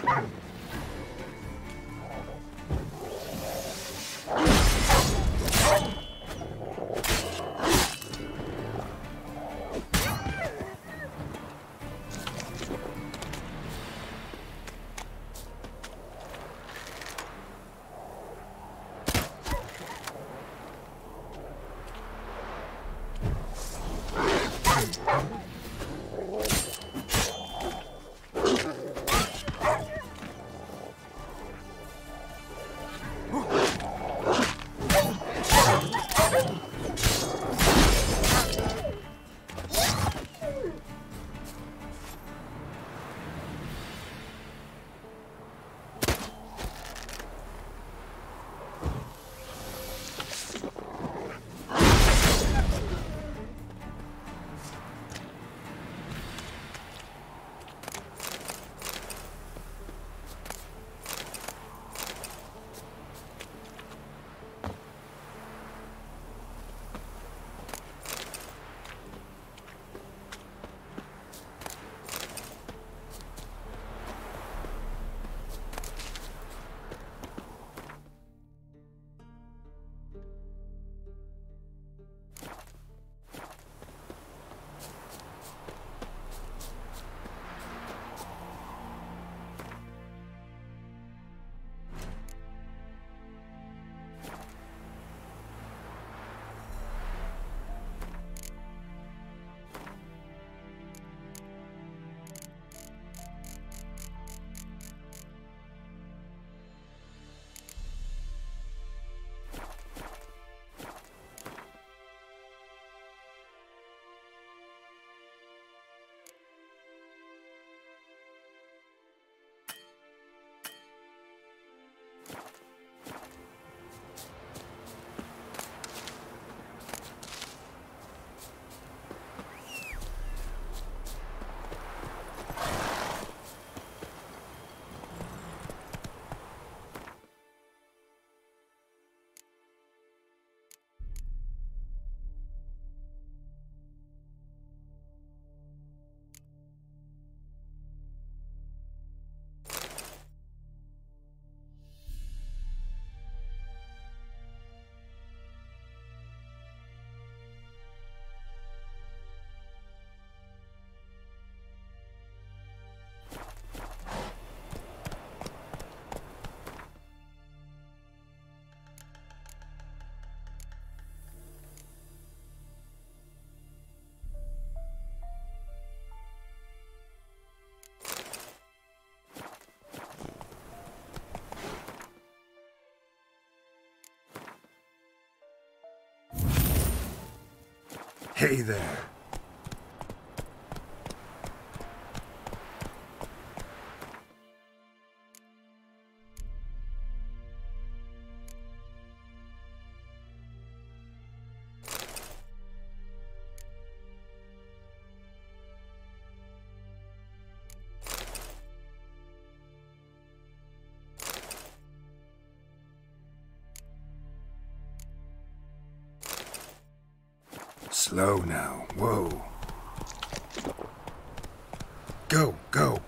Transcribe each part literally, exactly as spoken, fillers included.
Hey there. Slow now. Whoa. Go, go.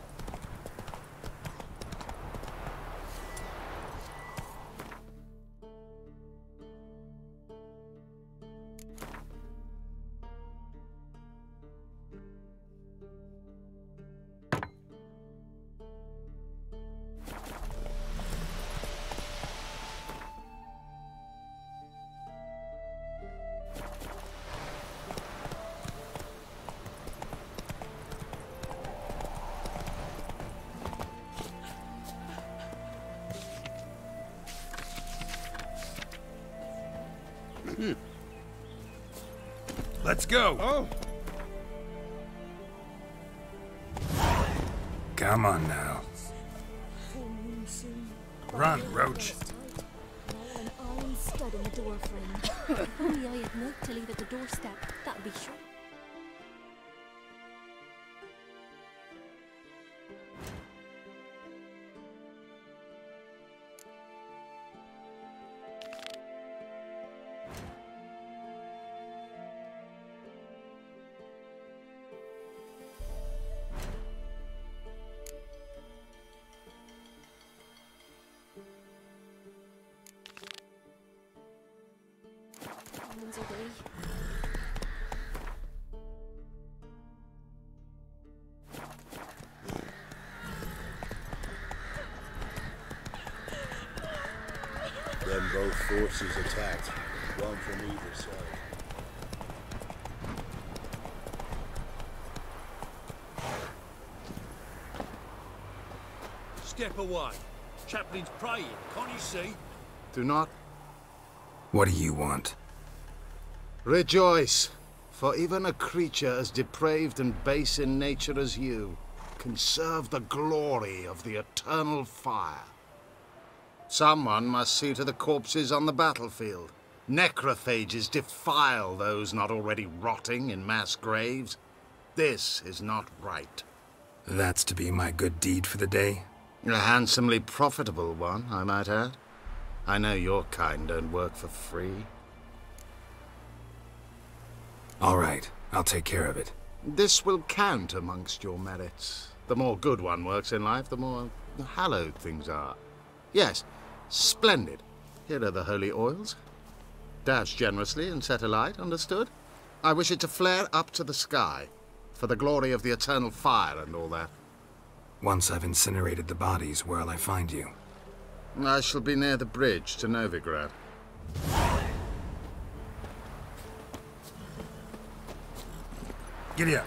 Let's go. Oh. Come on now. Run, Roach. An iron stud in the door frame. If only I had milk to leave at the doorstep, that'd be sure. Then both forces attacked, one from either side. Step away. Chaplain's praying, can't you see? Do not What do you want? rejoice, for even a creature as depraved and base in nature as you can serve the glory of the eternal fire. Someone must see to the corpses on the battlefield. Necrophages defile those not already rotting in mass graves. This is not right. That's to be my good deed for the day? A handsomely profitable one, I might add. I know your kind don't work for free. All right, I'll take care of it. This will count amongst your merits. The more good one works in life, the more hallowed things are. Yes, splendid. Here are the holy oils. Dash generously and set alight, understood? I wish it to flare up to the sky, for the glory of the eternal fire and all that. Once I've incinerated the bodies, where'll I find you? I shall be near the bridge to Novigrad. Giddy up.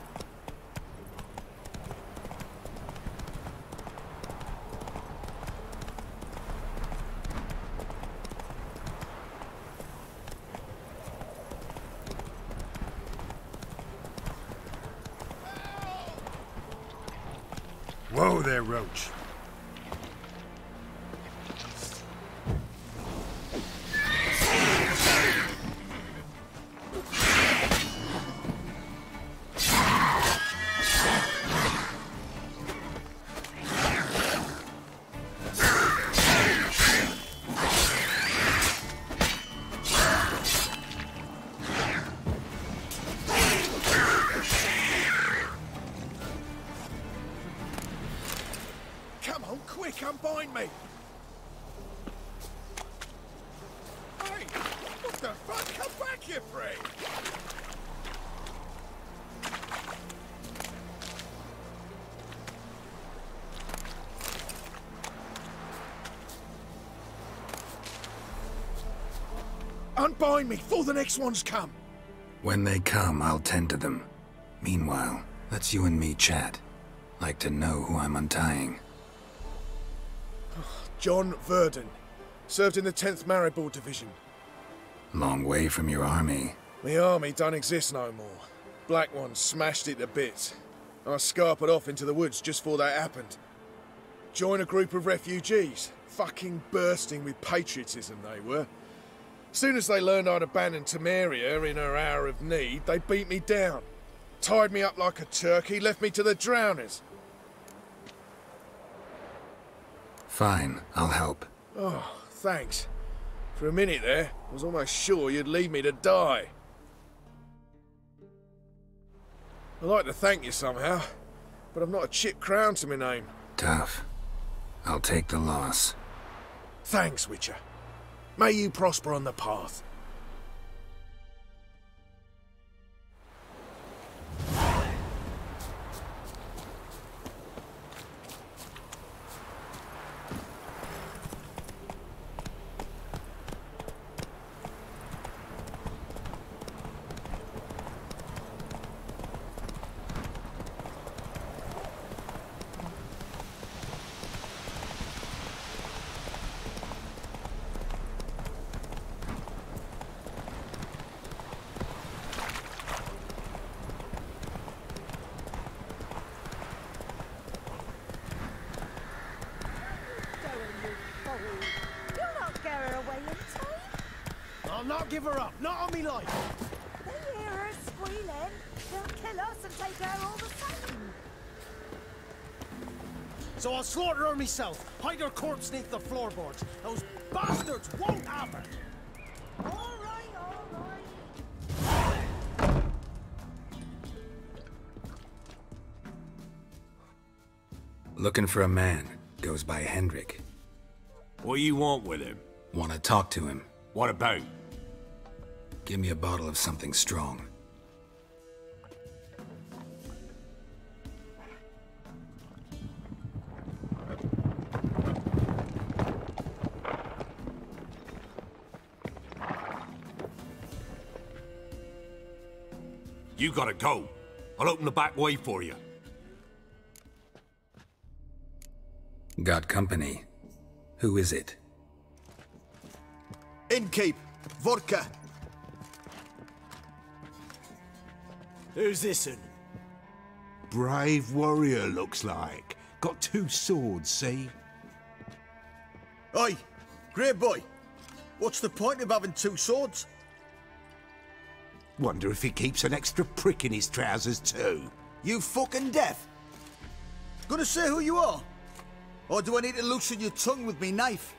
Whoa there, Roach. Come on, quick, unbind me! Hey, what the fuck? Come back, you freak! Unbind me before the next ones come! When they come, I'll tend to them. Meanwhile, let's you and me chat. Like to know who I'm untying. John Verdon. Served in the tenth Maribor Division. Long way from your army. The army don't exist no more. Black Ones smashed it to bits. I scarpered off into the woods just before that happened. Joined a group of refugees. Fucking bursting with patriotism they were. Soon as they learned I'd abandoned Temeria in her hour of need, they beat me down. Tied me up like a turkey, left me to the drowners. Fine, I'll help. Oh, thanks. For a minute there, I was almost sure you'd leave me to die. I'd like to thank you somehow, but I've not a chip crown to my name. Tough. I'll take the loss. Thanks, Witcher. May you prosper on the path. I'll not give her up, not on me life. They hear her squealing. They'll kill us and take her all the same. So I'll slaughter her myself, hide her corpse beneath the floorboards. Those bastards won't have it. All right, all right. Looking for a man. Goes by Hendrik. What do you want with him? Want to talk to him. What about? Give me a bottle of something strong. You gotta go. I'll open the back way for you. Got company. Who is it? Innkeeper, vodka. Who's this one? Brave warrior, looks like. Got two swords, see? Oi, great boy. What's the point of having two swords? Wonder if he keeps an extra prick in his trousers too. You fucking deaf. Gonna say who you are? Or do I need to loosen your tongue with me knife?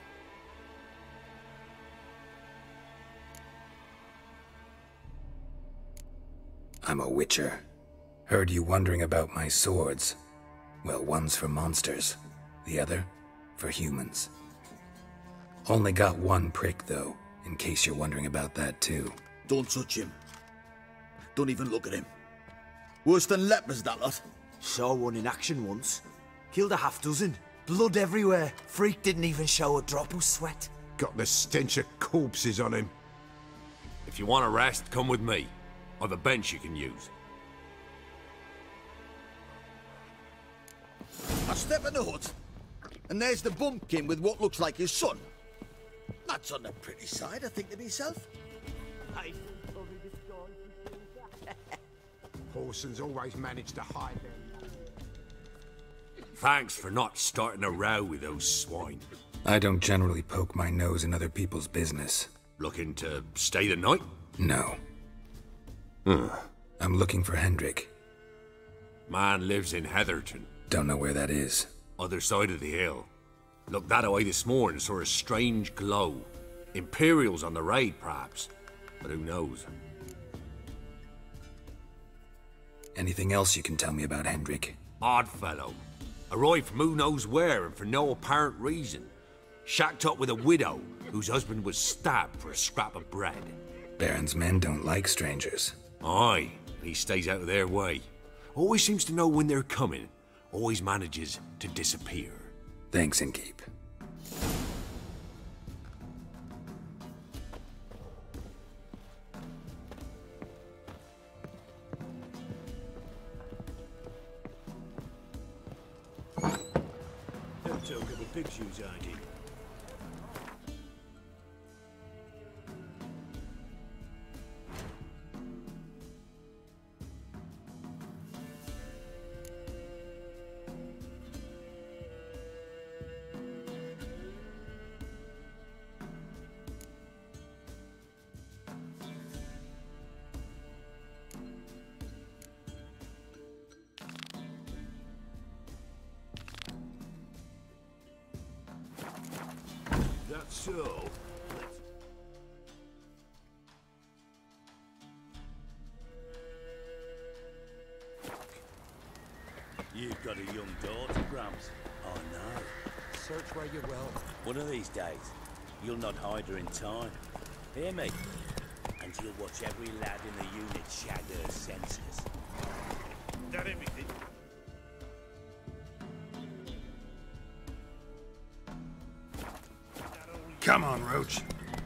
I'm a witcher. Heard you wondering about my swords. Well, one's for monsters, the other for humans. Only got one prick, though, in case you're wondering about that, too. Don't touch him. Don't even look at him. Worse than lepers, that lot. Saw one in action once. Killed a half dozen. Blood everywhere. Freak didn't even show a drop of sweat. Got the stench of corpses on him. If you want a rest, come with me. I've a bench you can use. I step in the hut, and there's the bumpkin with what looks like his son. That's on the pretty side, I think to myself. Horsons always manage to hide them. Thanks for not starting a row with those swine. I don't generally poke my nose in other people's business. Looking to stay the night? No. Huh. I'm looking for Hendrik. Man lives in Heatherton. Don't know where that is. Other side of the hill. Looked that away this morning, saw a strange glow. Imperials on the raid, perhaps. But who knows? Anything else you can tell me about Hendrik? Odd fellow. Arrived from who knows where and for no apparent reason. Shacked up with a widow whose husband was stabbed for a scrap of bread. Baron's men don't like strangers. Aye, and he stays out of their way. Always seems to know when they're coming. Always manages to disappear. Thanks, Innkeep. Don't talk of a pig shoes, I did. That's so. You've got a young daughter, Grams. Oh no. Search where you will. One of these days, you'll not hide her in time. Hear me? And you'll watch every lad in the unit shag her senses. That everything? Come on, Roach.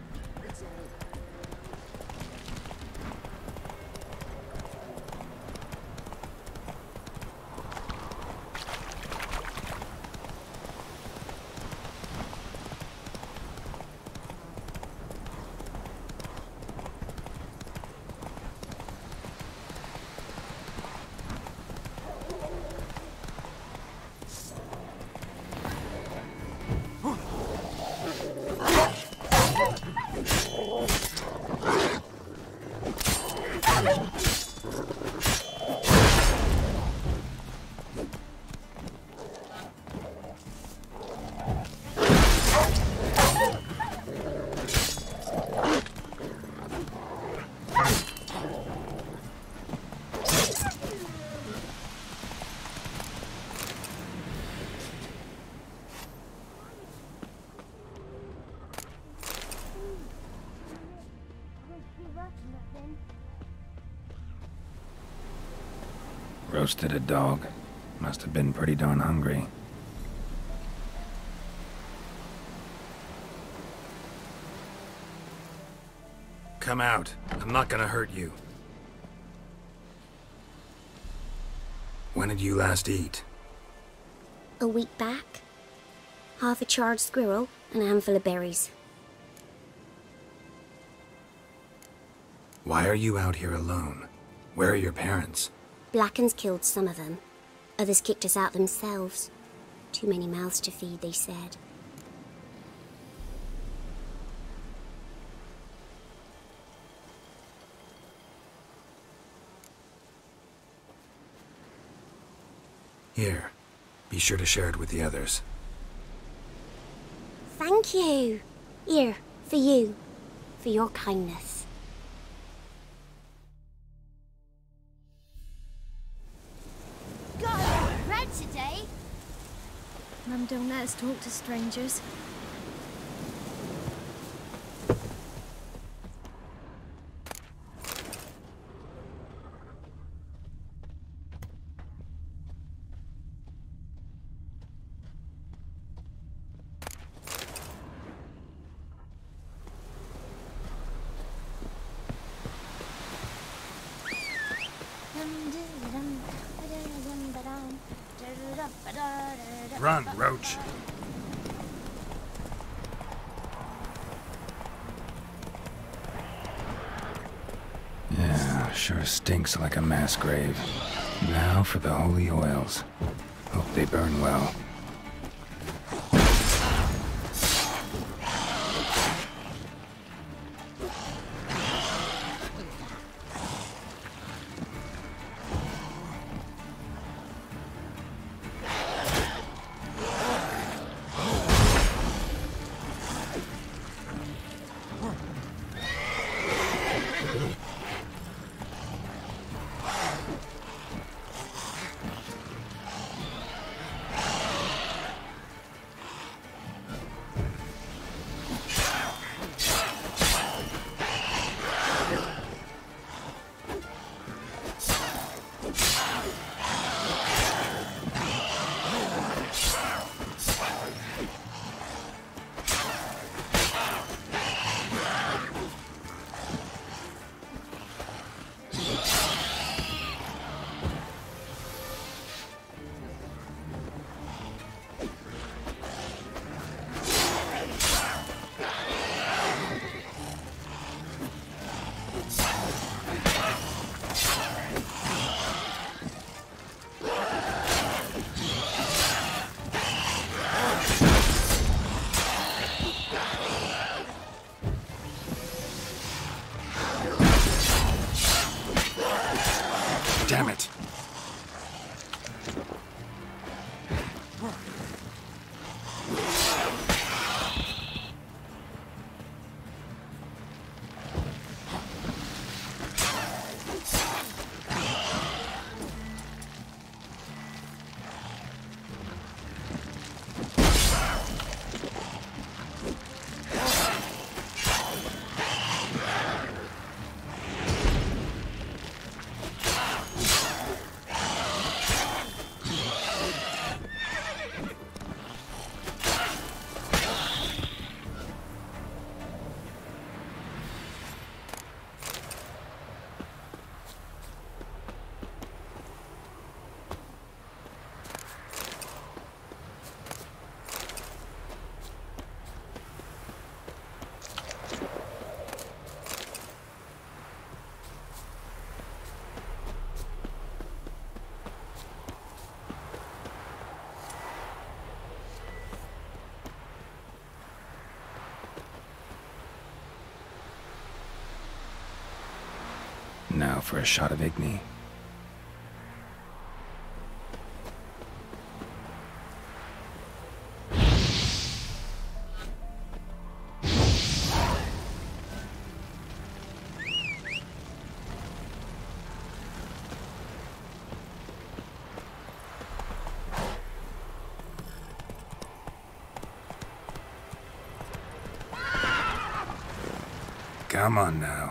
Roasted a dog. Must have been pretty darn hungry. Come out. I'm not gonna hurt you. When did you last eat? A week back. Half a charred squirrel and a handful of berries. Why are you out here alone? Where are your parents? Blackens killed some of them. Others kicked us out themselves. Too many mouths to feed, they said. Here, be sure to share it with the others. Thank you. Here, for you. For your kindness. Got a lot of bread today. Mum don't let us talk to strangers. Run, Roach. Yeah, sure stinks like a mass grave. Now for the holy oils. Hope they burn well. Damn it! Now for a shot of Igni. Come on now.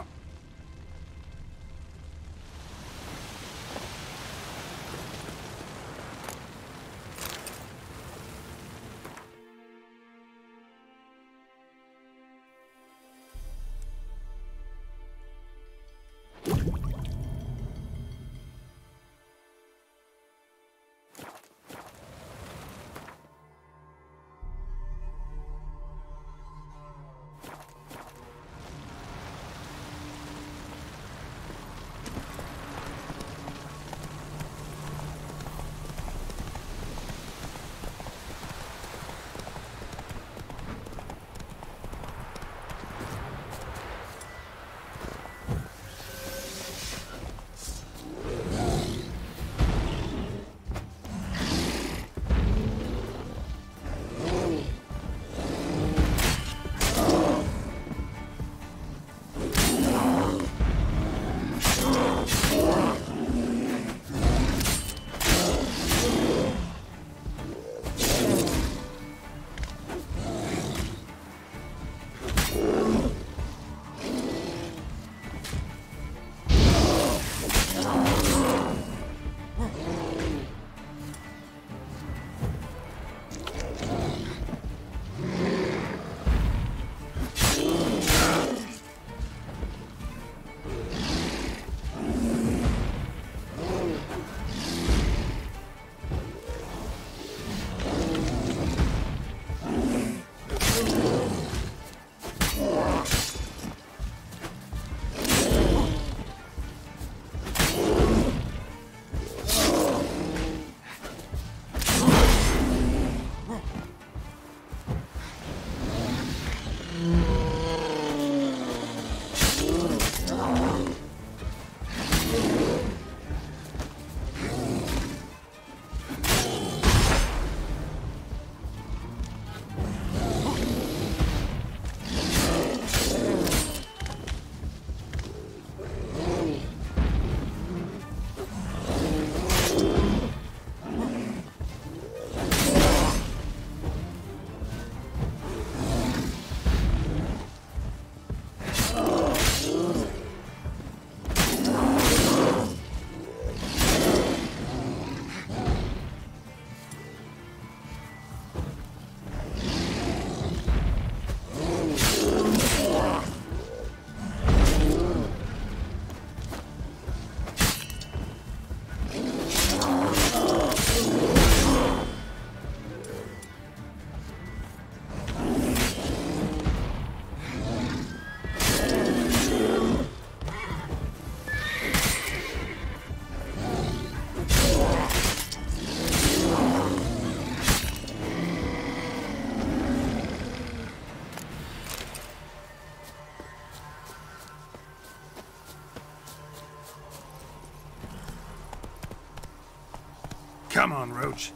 Come on, Roach.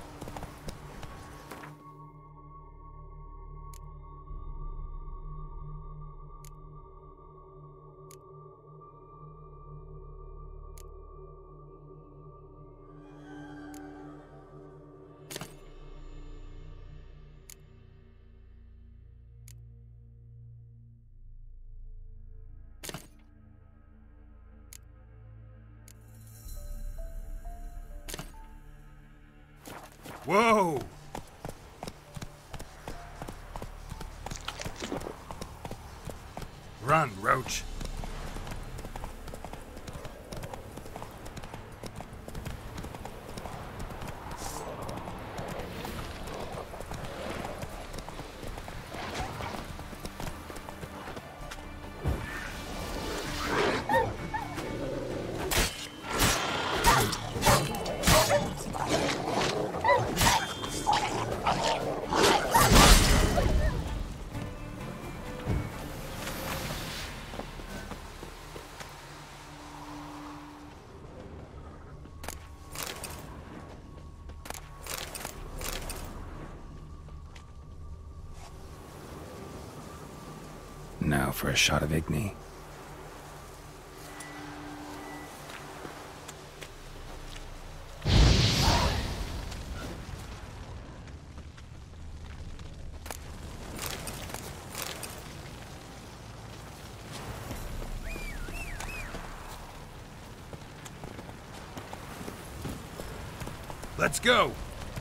Whoa! Run, Roach. Now for a shot of Igni. Let's go!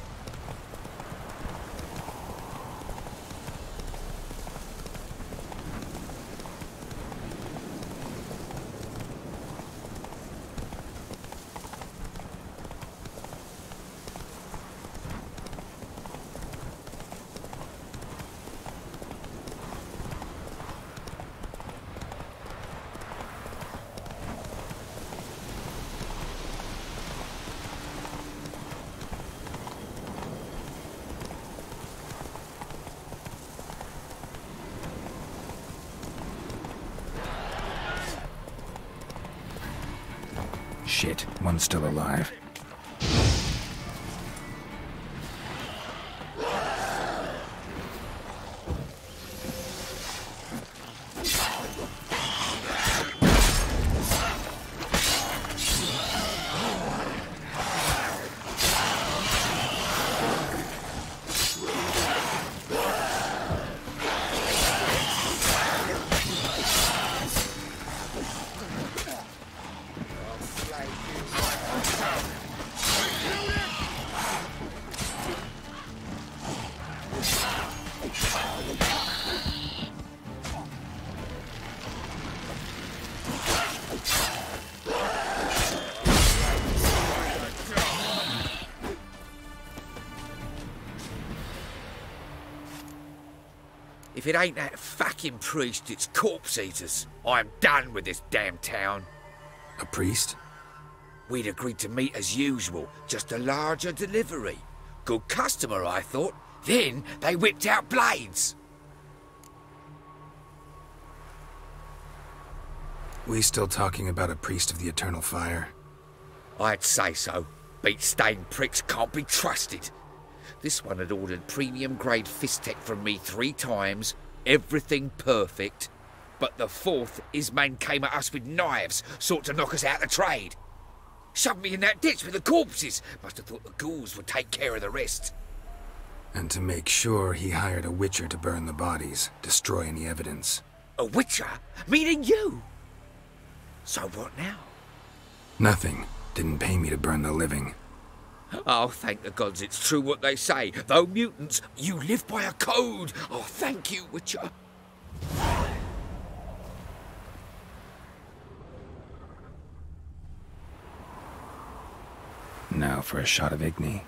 Shit, one's still alive. If it ain't that fucking priest, it's corpse eaters. I'm done with this damn town. A priest? We'd agreed to meet as usual, just a larger delivery. Good customer, I thought. Then they whipped out blades. We still talking about a priest of the eternal fire? I'd say so. Beat-stained pricks can't be trusted. This one had ordered premium-grade fist tech from me three times, everything perfect. But the fourth, his man came at us with knives, sought to knock us out of trade. Shoved me in that ditch with the corpses. Must have thought the ghouls would take care of the rest. And to make sure, he hired a witcher to burn the bodies, destroy any evidence. A witcher? Meaning you? So what now? Nothing. Didn't pay me to burn the living. Oh, thank the gods it's true what they say. Though mutants, you live by a code. Oh, thank you, Witcher. Now for a shot of Igni.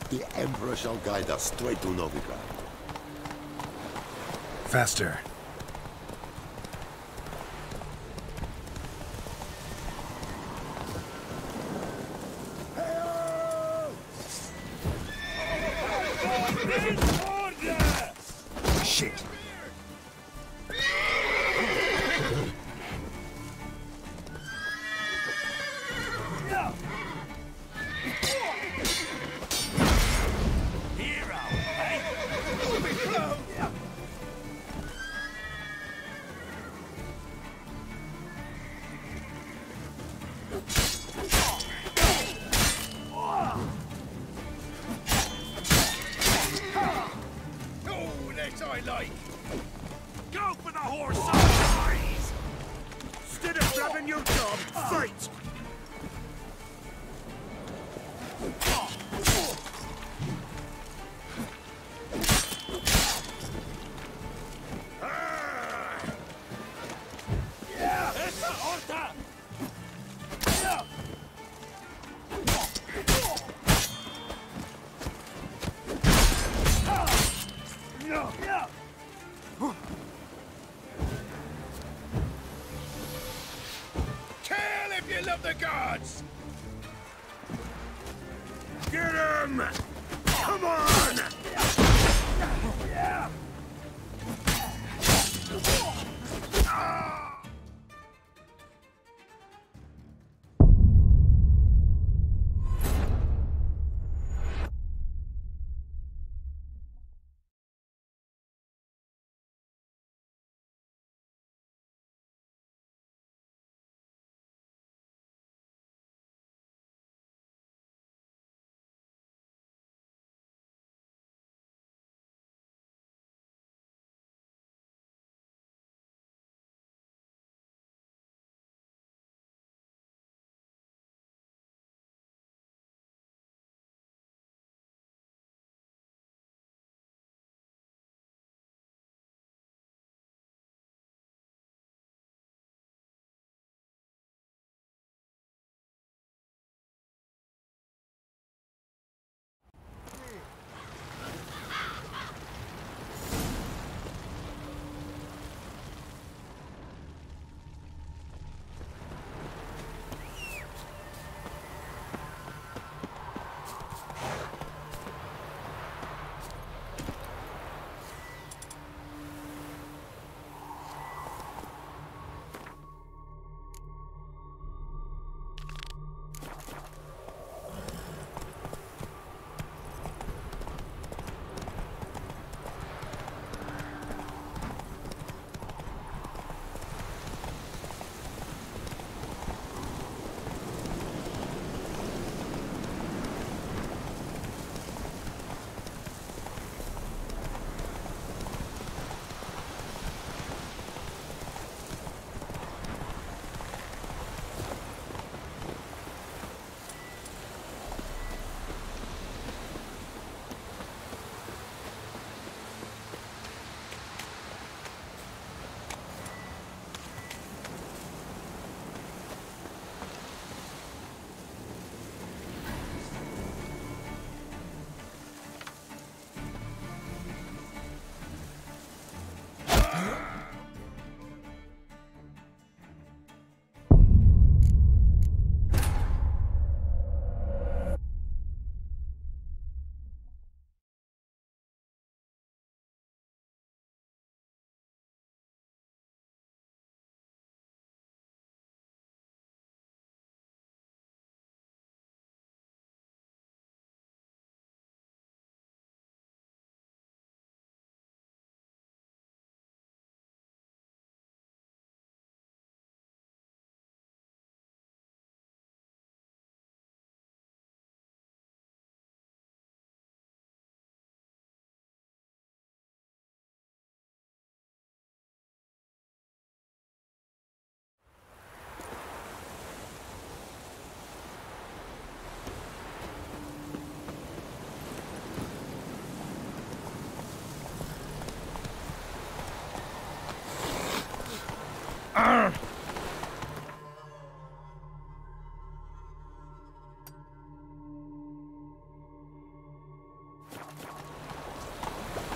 The Emperor shall guide us straight to Novigrad. Faster. Shit. Go for the horse eyes! Instead of grabbing your job, fight! Esa horta! Kill if you love the gods! Get him! Come on!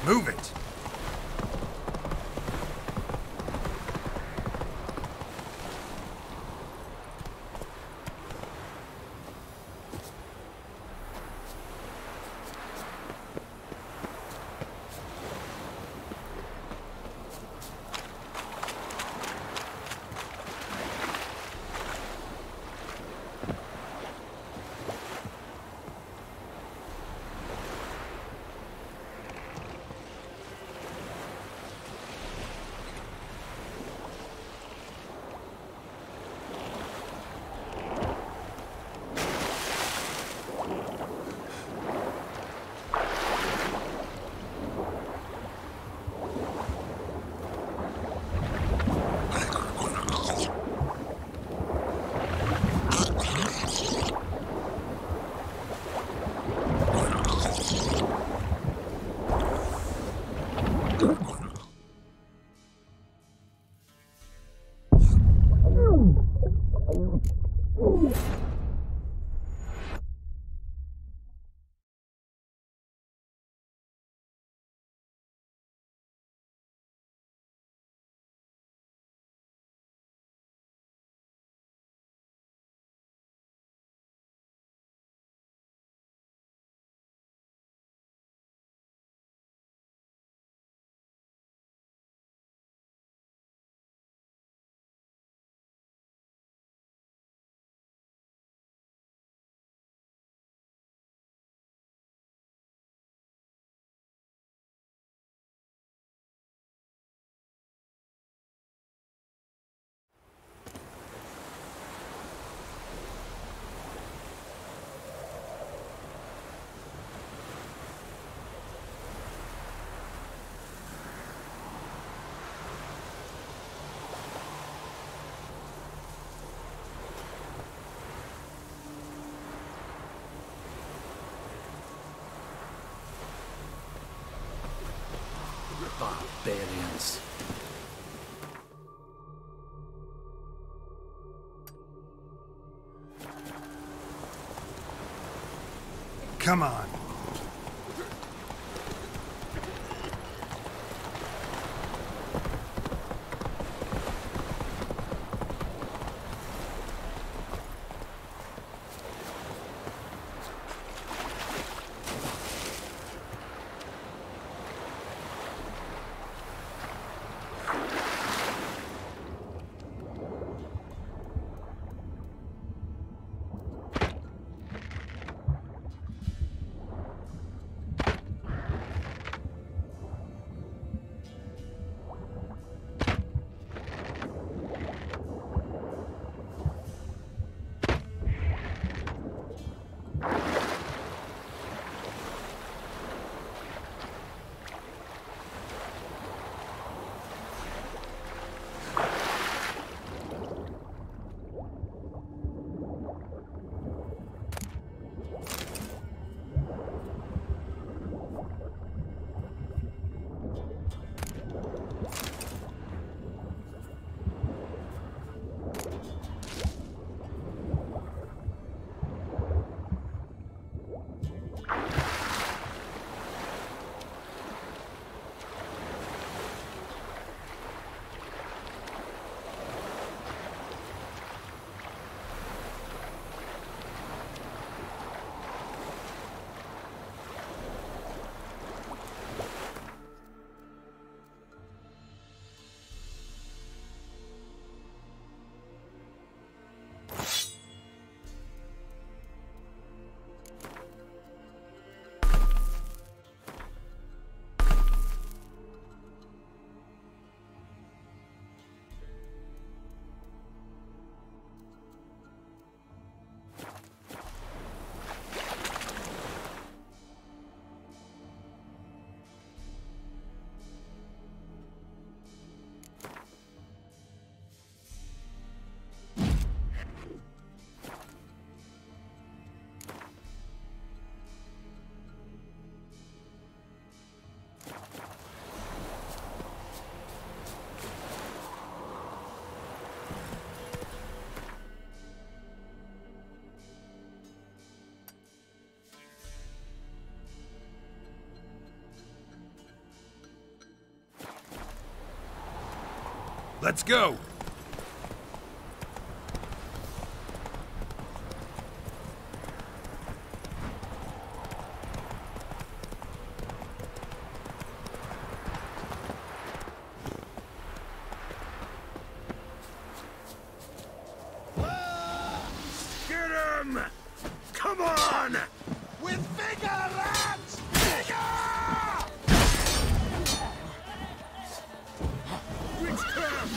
Move it! Barbarians. Come on. Let's go! Get him! Come on! With vigor, lads! Vigor! Witchcraft!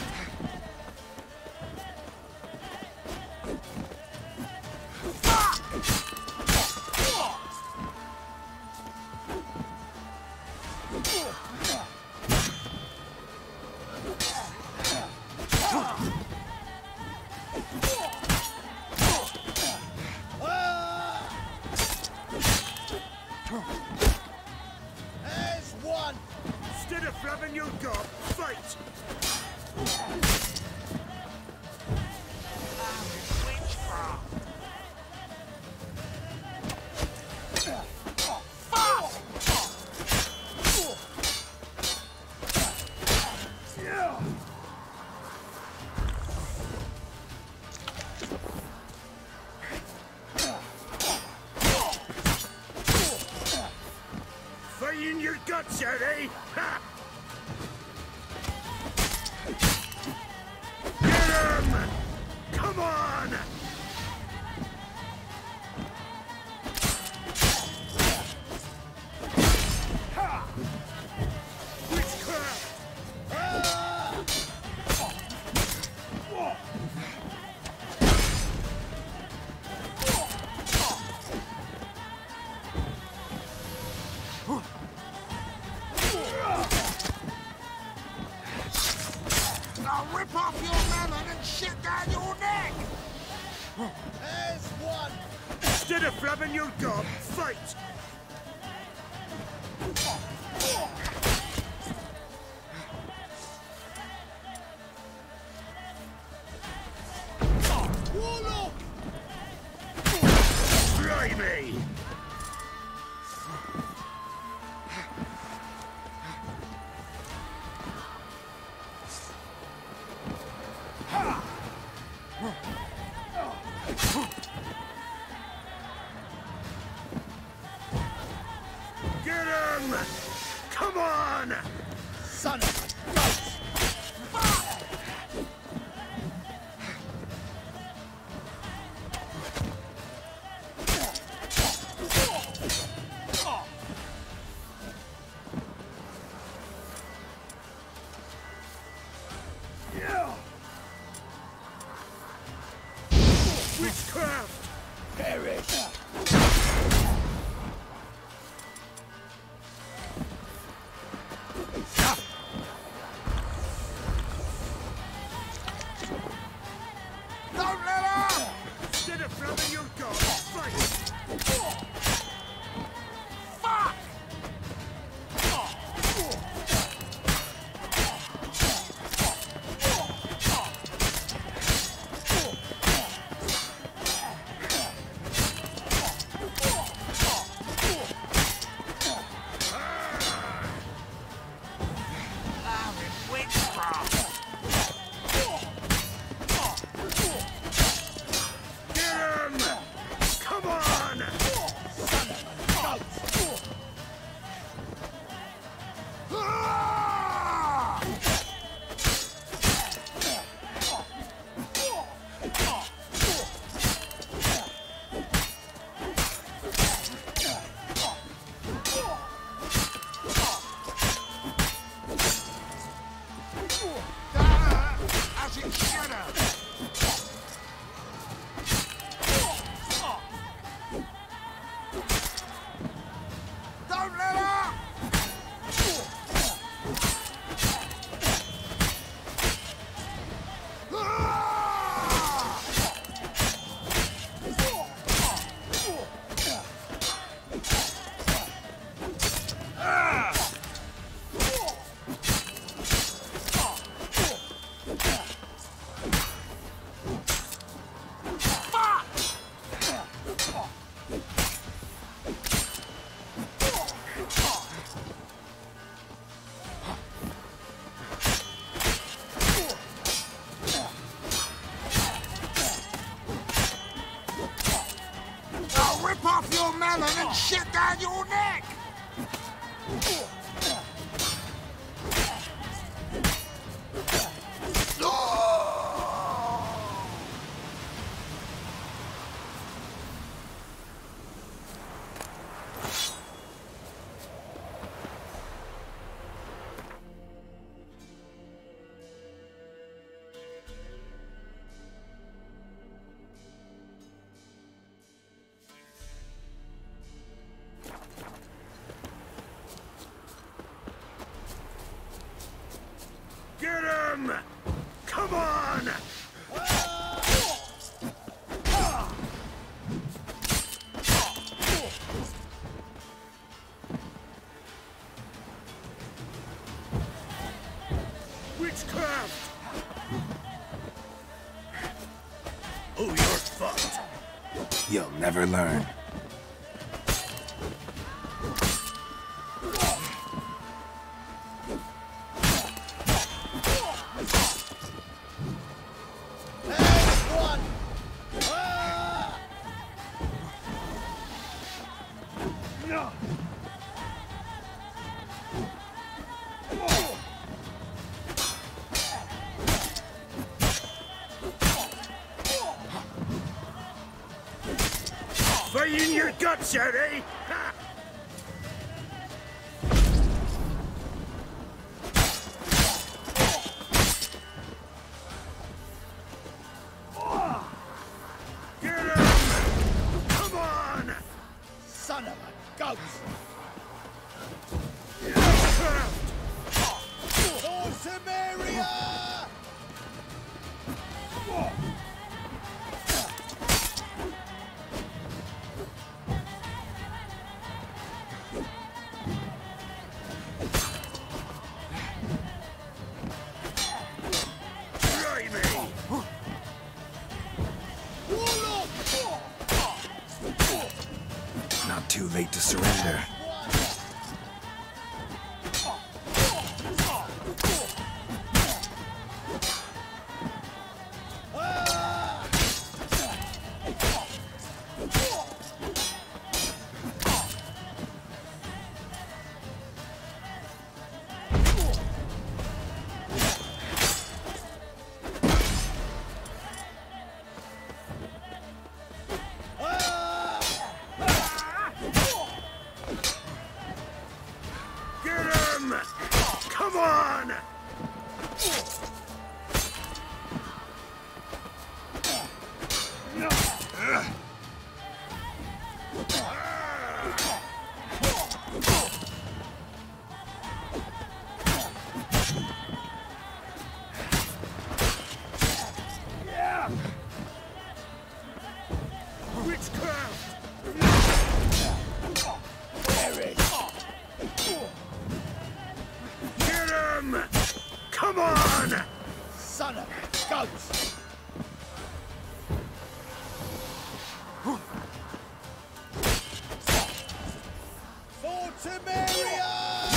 There's one! Instead of flapping your gob, fight! Fighting your guts out, eh? Ha! Get him! Come on! Ha! Witchcraft! I'll rip off your melon and shit down your neck! There's one! Instead of flapping your gob, fight! Warlock! Blimey! Get him! Come on! Son of a bitch! Witchcraft! Perish! around your neck! Get him! Come on! Witchcraft! Oh, you're fucked. You'll never learn. Fight in your guts out, eh? Ha! Get him! Come on! Son of a goat! Oh, Samaria! Not too late to surrender. Come on! Come on! Son of a goat! For Temeria!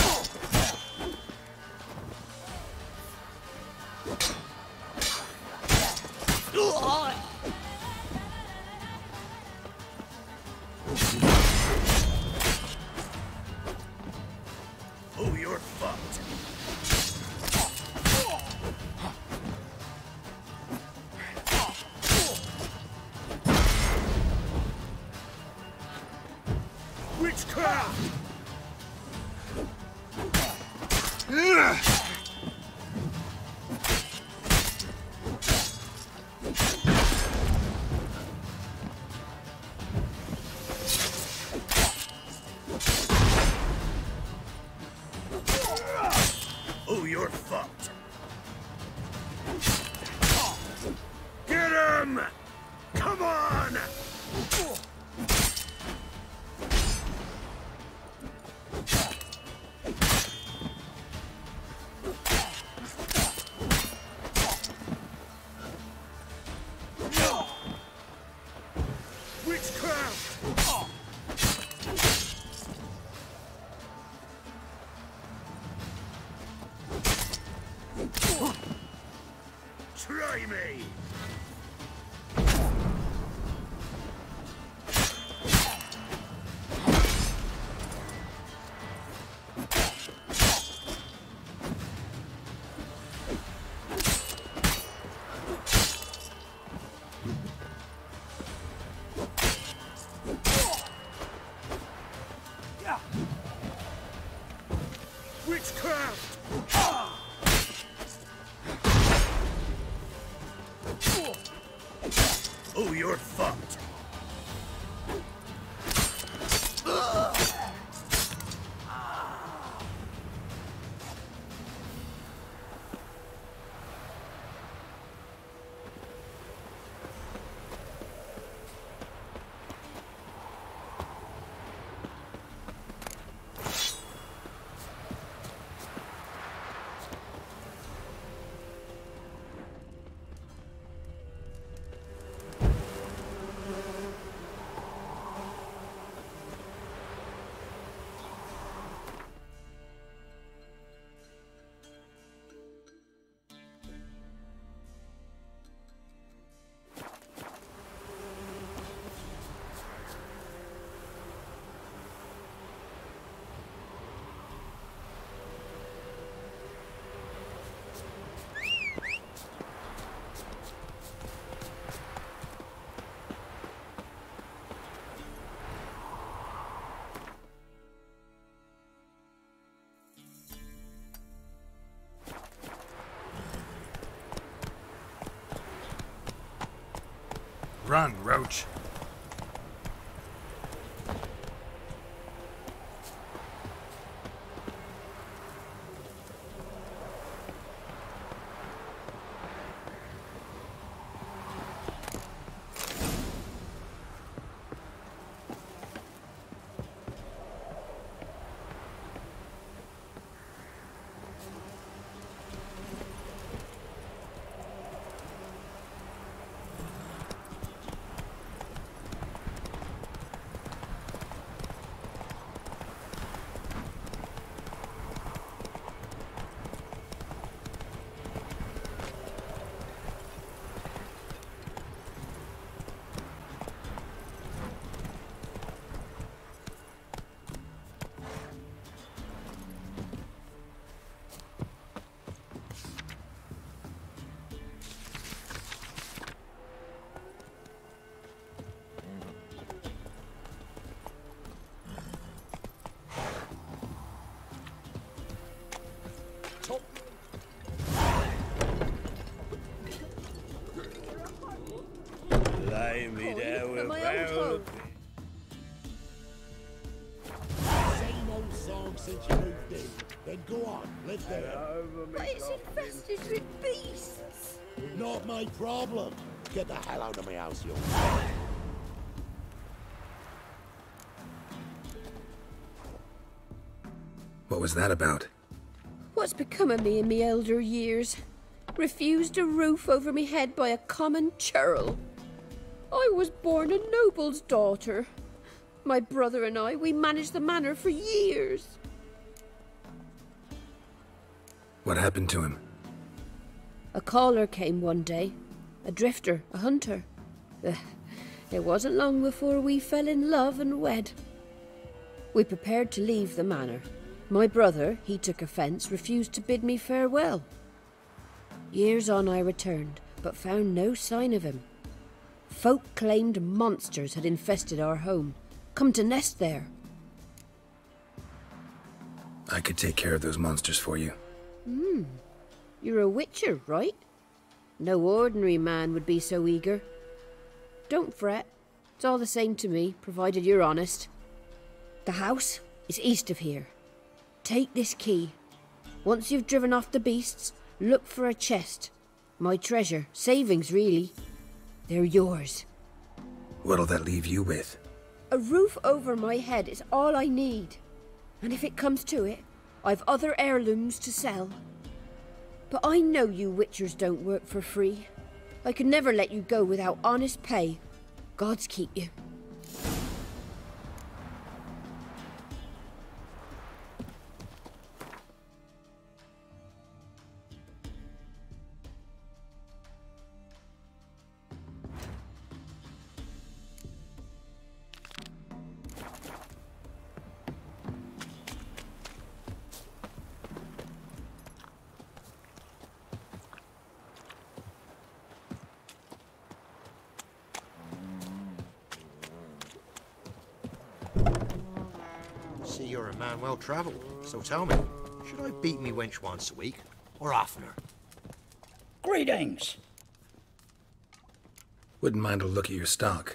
Oh, you're fucked. Witchcraft! Oh, you're fucked. Get him! Come on! Try me! Witchcraft! Oh, you're fucked. Run, Roach. Lay me down with my old home. Same old song since you moved in. Then go on, live there. But it's infested with beasts. Not my problem. Get the hell out of my house, you. What was that about? What's become of me in me elder years? Refused a roof over me head by a common churl. I was born a noble's daughter. My brother and I, we managed the manor for years. What happened to him? A caller came one day. A drifter, a hunter. Ugh, it wasn't long before we fell in love and wed. We prepared to leave the manor. My brother, he took offence, refused to bid me farewell. Years on I returned, but found no sign of him. Folk claimed monsters had infested our home, come to nest there. I could take care of those monsters for you. Hmm. You're a witcher, right? No ordinary man would be so eager. Don't fret. It's all the same to me, provided you're honest. The house is east of here. Take this key. Once you've driven off the beasts, look for a chest. My treasure. Savings, really. They're yours. What'll that leave you with? A roof over my head is all I need. And if it comes to it, I've other heirlooms to sell. But I know you witchers don't work for free. I could never let you go without honest pay. Gods keep you. See, you're a man well travelled, so tell me, Should I beat me wench once a week, or oftener? Greetings! Wouldn't mind a look at your stock.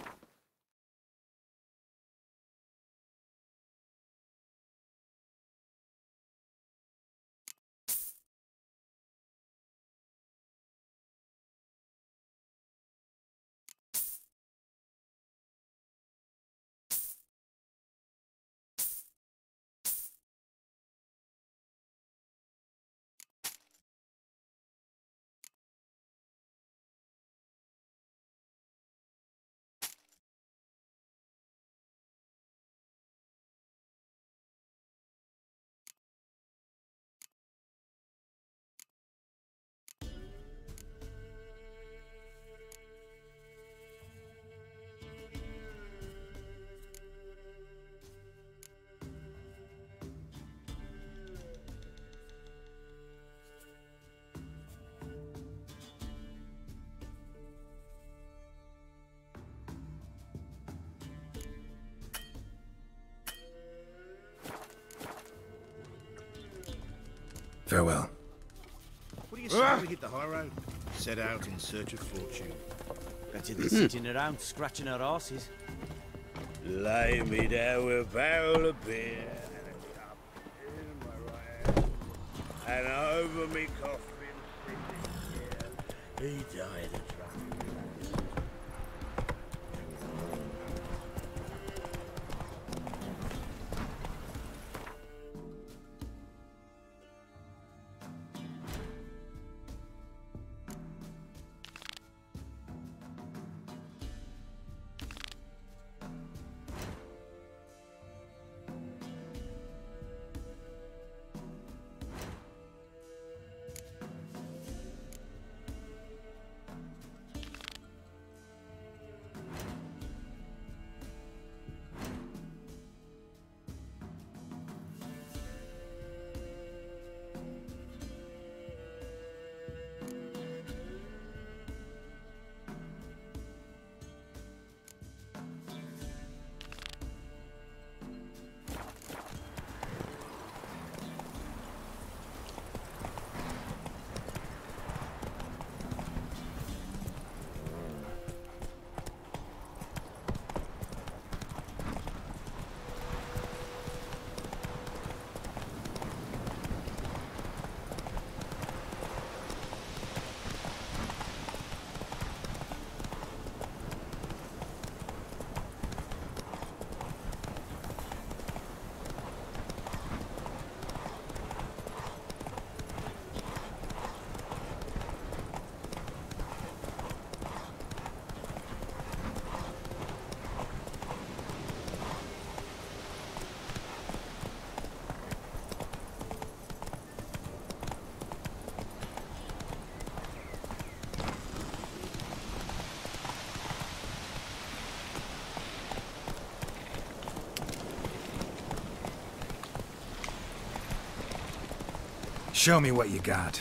Farewell. What do you say we hit the high road? Set out in search of fortune. Better than sitting around scratching our asses. Lay me down with a barrel of beer and a cup in my right hand, and over me coffin sitting here, he died a drunk. Show me what you got.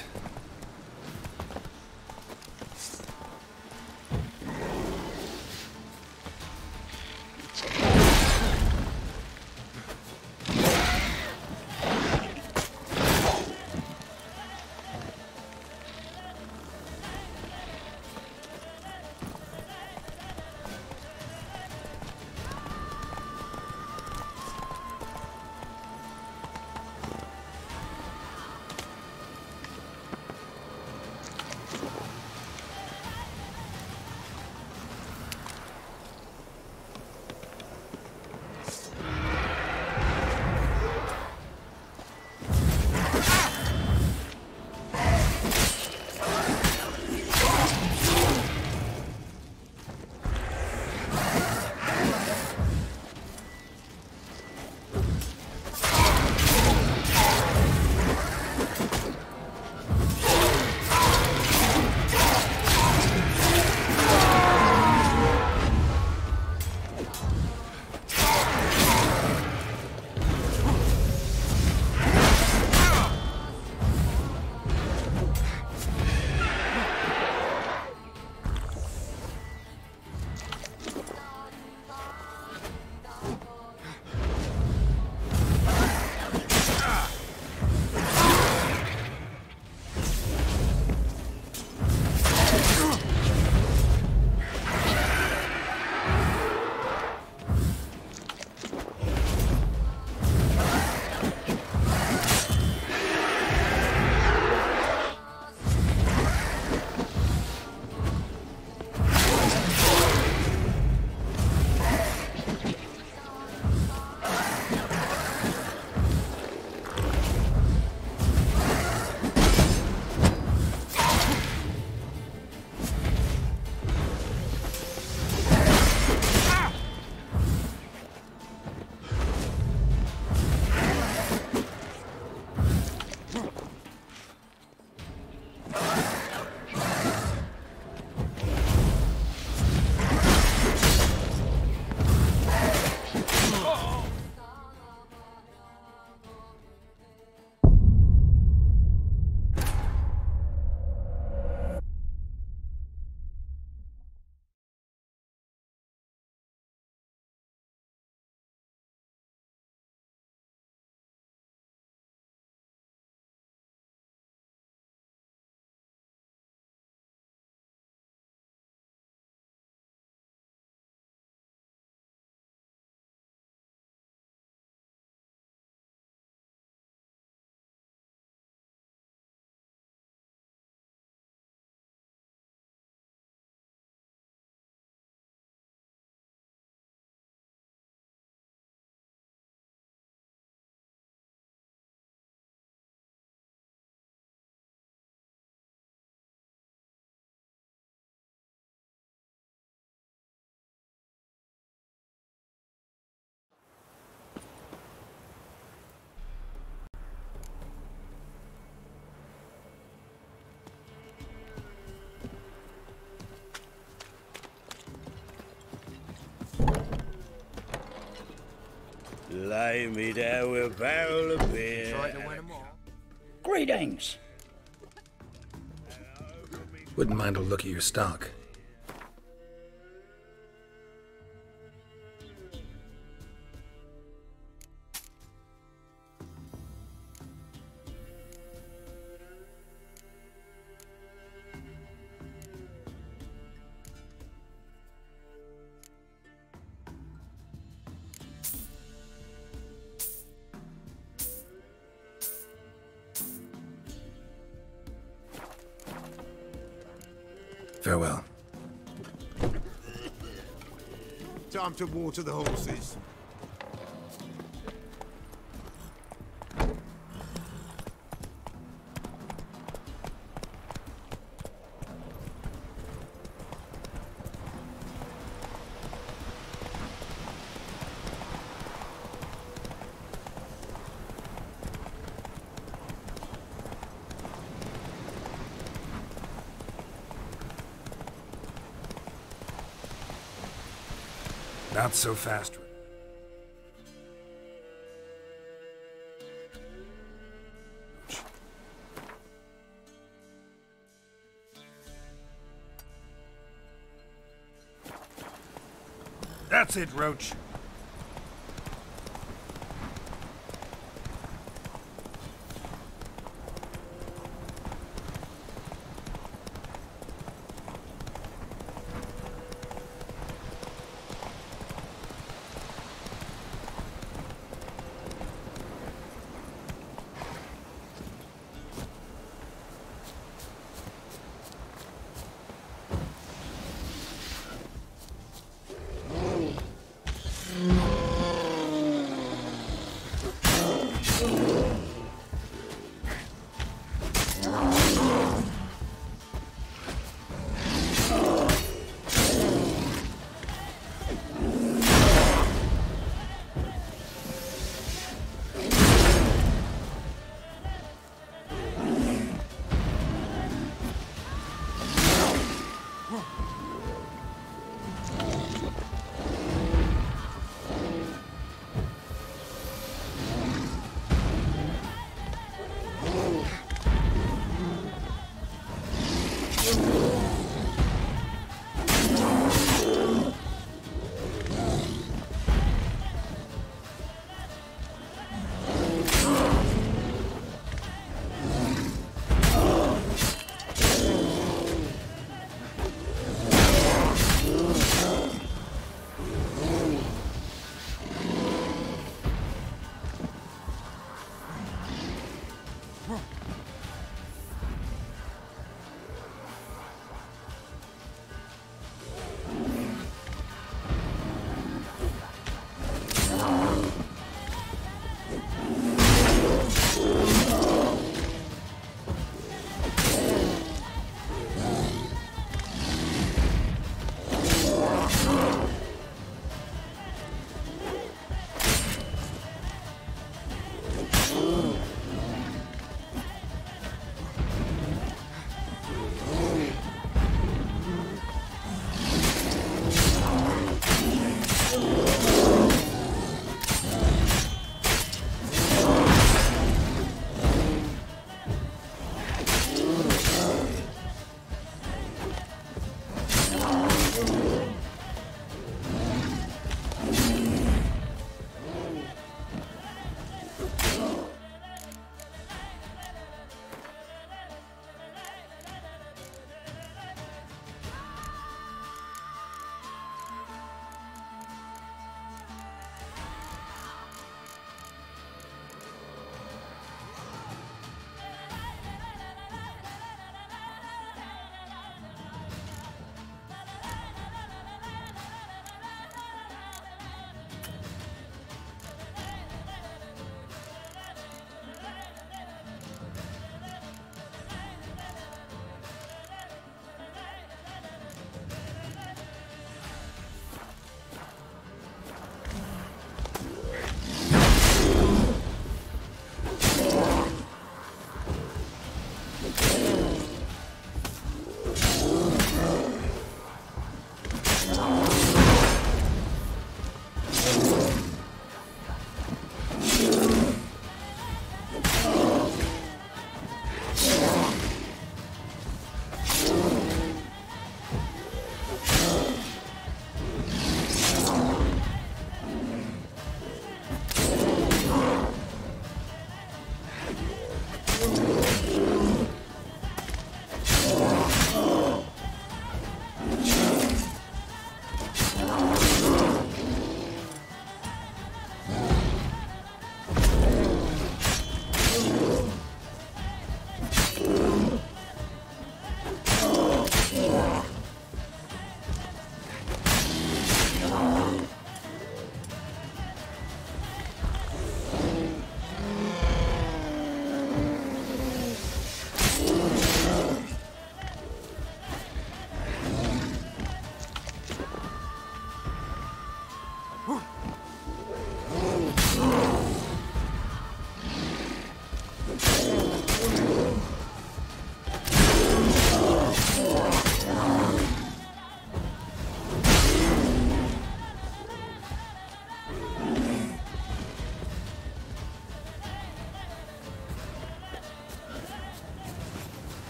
Lay me down with a barrel of beer. Try to win 'em all. Greetings. Wouldn't mind a look at your stock. Farewell. Time to water the horses. Not so fast. That's it, Roach.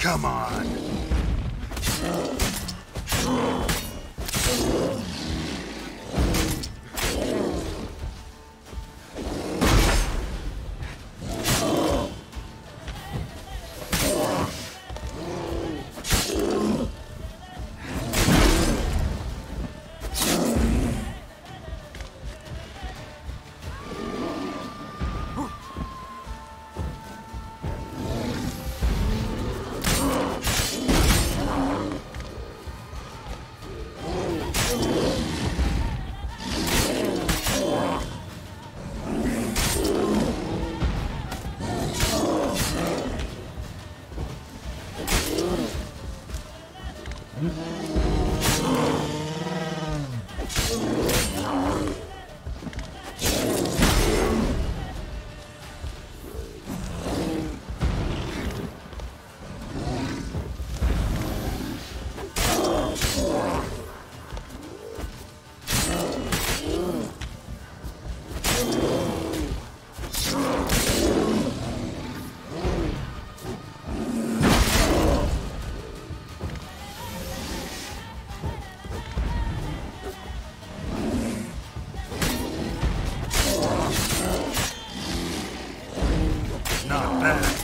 Come on. Not bad.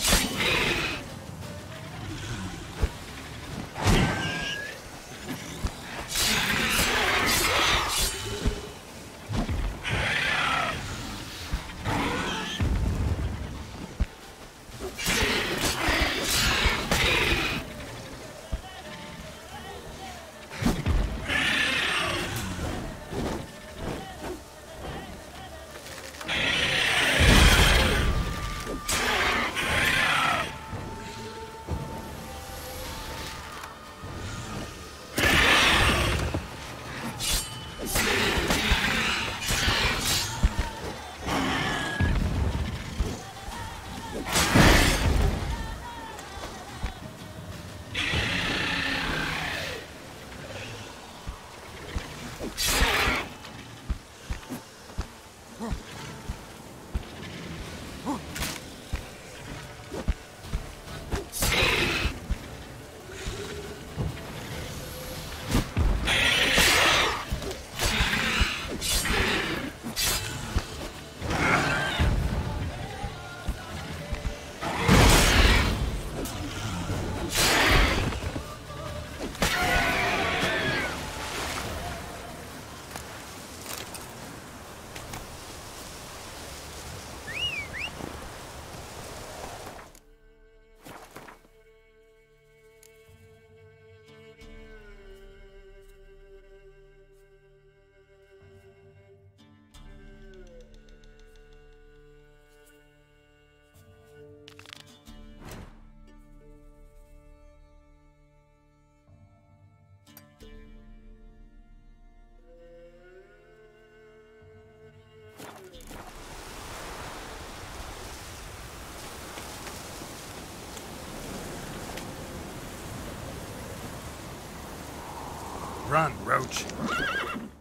Run, Roach.